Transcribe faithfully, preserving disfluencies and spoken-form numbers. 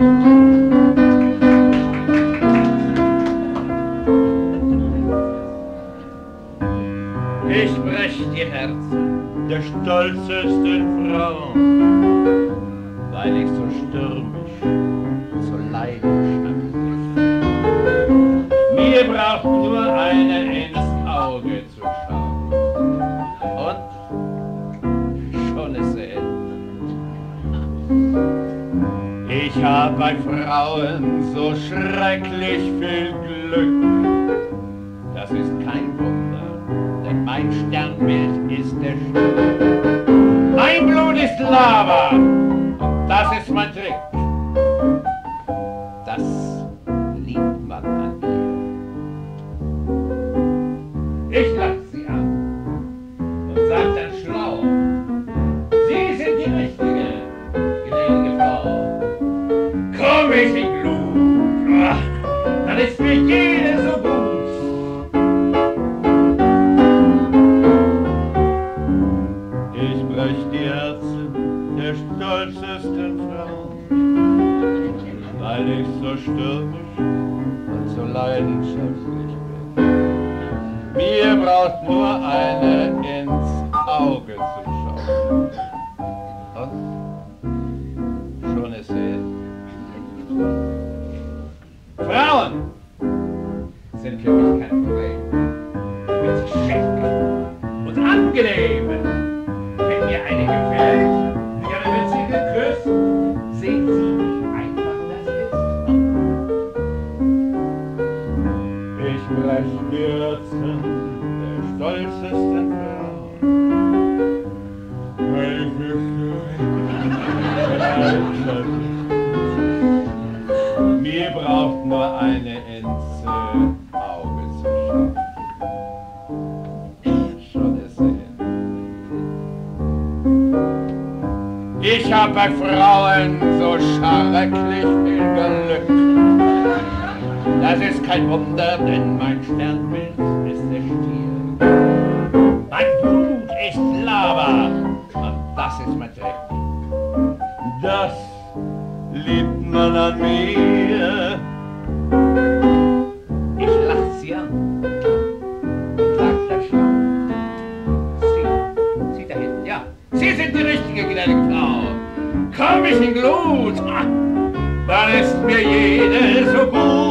Ich brech die Herzen der stolzesten Frauen, weil ich so stürmisch, so leidenschaftlich. Mir braucht nur einer ins Auge zu schauen. Und schon ist er. Ich hab bei Frauen so schrecklich viel Glück. Das ist kein Wunder, denn mein Sternbild ist der Stern. Mein Blut ist Lava und das ist mein Trick. Das liebt man an mir. Ich lach sie an und sag dann schlau: Sie sind die richtige, gnädige Frau. Komm ich in Glut, ach, dann ist mir jede so gut. Ich brech die Herzen der stolzesten Frauen, weil ich so stürmisch und so leidenschaftlich bin. Mir braucht nur eine ins Auge zu schauen. Und schon ist sie. Frauen sind für mich kein Problem. Ich bin so schick und angenehm. Wenn mir eine gefällt, ja, dann wird sie geküsst. Sehen Sie nicht einfach, das ist. Ich brech die Herzen der stolzesten Frauen, weil ich mich so leidenschaftlich. Mir braucht nur eine ins Auge zu schauen. Schon ist sie hin. Ich hab bei Frauen so schrecklich viel Glück. Das ist kein Wunder, denn mein Sternbild ist der Stier. Mein Blut ist Lava und das ist mein Trick. Das liebt man an mir. Ich lach sie an und sag dann schlau: Sie, Sie da hinten, ja, Sie sind die richtige, gnädige Frau. Komm ich in Glut, ah, dann ist mir jede so gut.